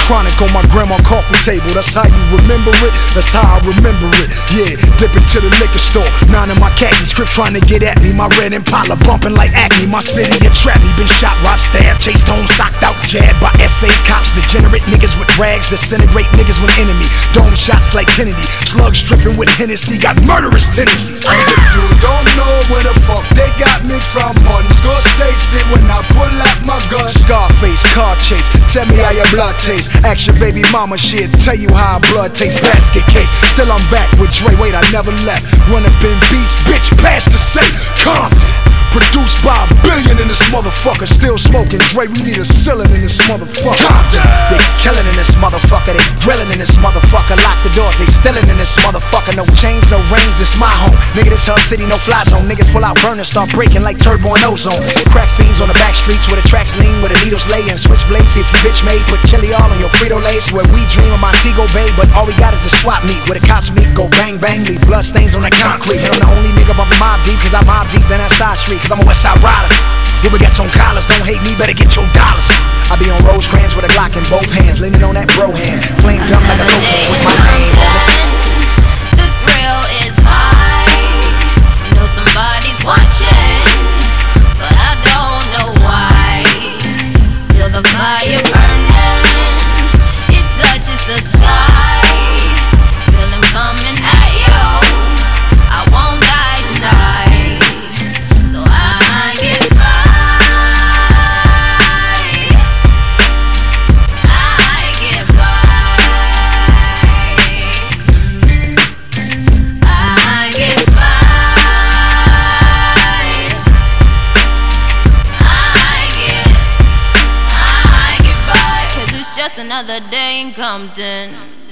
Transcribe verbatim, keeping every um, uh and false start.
chronic on my grandma coffee table. That's how you remember it, that's how I remember it. Yeah, dip into the liquor store, nine in my khaki, script trying to get at me. My red Impala bumping like acne. My city get trapped me, been shot, robbed, stabbed, chased home, socked out, jabbed by essays, cops, degenerate niggas with rags, disintegrate niggas with enemy. Dome shots like Kennedy, slugs dripping with Hennessy, got murderous tendencies. And if you don't know where the fuck they got me from, Martin Scorsese when I pull out my gun. Scarface, car chase, tell me how your blood tastes. Action baby mama shit, tell you how blood tastes. Basket case, still I'm back with Dre, wait I never left. Run up in beats, bitch, past the safe. Compton, produced by a billion in this motherfucker. Still smoking Dre, we need a ceiling in this motherfucker. Compton, they killing in this motherfucker, they drilling in this motherfucker. Lock the doors, they stealing in this motherfucker. No chains, no rings, this my home. Nigga, this Hub City, no fly zone. Niggas pull out burners, start breaking like turbo and ozone. Crack fiends on the back streets where the tracks lean, where the needles lay and switchblades. See if you bitch made, put chili all on your Frito-Lays. Where we dream of Montego Bay, but all we got is the swap meet. Where the cops meet, go bang bang, leave blood stains on the concrete. And I'm the only nigga bumping Mob Deep, cause I mob deep in that side street. Cause I'm a West Side rider. Yeah, we got some collars, don't hate me, better get your dollars. I be on Rosecrans with a Glock in both hands, leaning on that bro hand, flamed up like a coach with my name on it. The thrill is high. I know somebody's watching, but I don't know why. Till the fire burns, it touches the sky. Feel him coming at you. I won't die tonight, so I get by. I get by. I get by. I get, I get by, 'cause it's just another day in Compton.